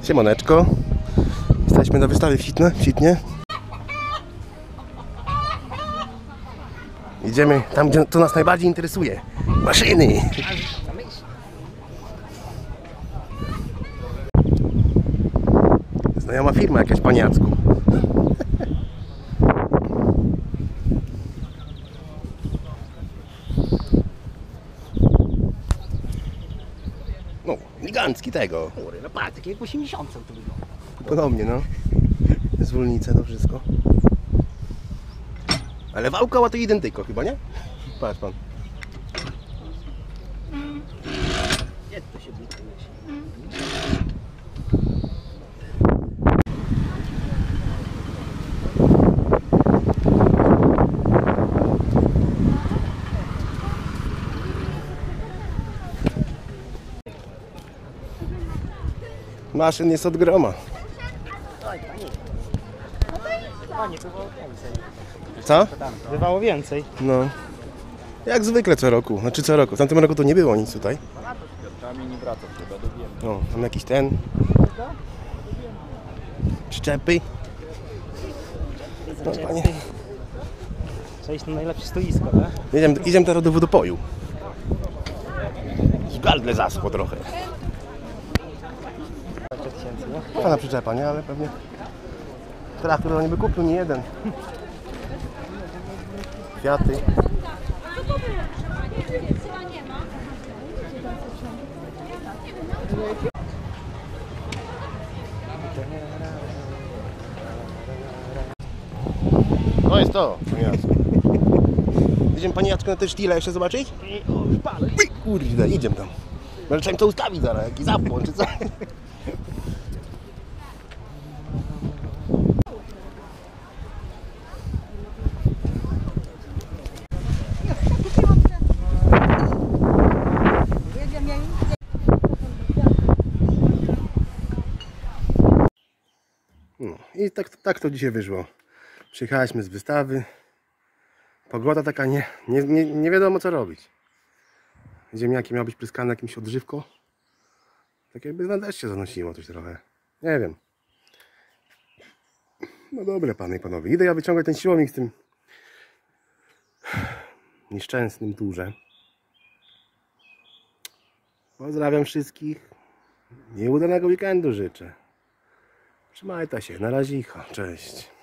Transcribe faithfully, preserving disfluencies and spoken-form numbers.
Siemaneczko. Jesteśmy na wystawie Fitne, Fitnie. Idziemy tam, gdzie to nas najbardziej interesuje. Maszyny. Znajoma firma jakaś po niacku. No, gigancki tego. Kury, no patrz, takie jak w osiemdziesiątce to wygląda. Podobnie, no. Zwolnice, to wszystko. Ale wałkoła to identyko chyba, nie? Patrz pan. Jak to się blokuje? Maszyn jest od groma. Oj, panie. Panie, bywało więcej. Co? Bywało więcej. No. Jak zwykle co roku. Znaczy co roku. W tamtym roku to nie było nic tutaj. No, tam jakiś ten. Przyczepy. No, panie. Trzeba iść na najlepsze stoisko, tak? Idziemy, idziemy teraz do wodopoju. Gardle zaschło trochę. Fajna przyczepa, nie? Ale pewnie traktor nie by kupił, nie jeden. Kwiaty. No jest to, panie Jacku. Idziemy, panie Jacku, na te sztile jeszcze zobaczyć? Uj, kurde, idziemy tam. Może trzeba im to ustawić zaraz, jakiś zapłon czy co? No i tak, tak to dzisiaj wyszło. Przyjechaliśmy z wystawy. Pogoda taka nie, nie, nie, nie wiadomo co robić. Ziemniaki miały być pryskane jakimś odżywką. Tak jakby na deszcz się zanosiło coś trochę. Nie wiem. No dobre panie i panowie. Idę ja wyciągać ten siłownik z tym nieszczęsnym turze. Pozdrawiam wszystkich. Nieudanego weekendu życzę. Trzymajcie się. Na razie. Cześć.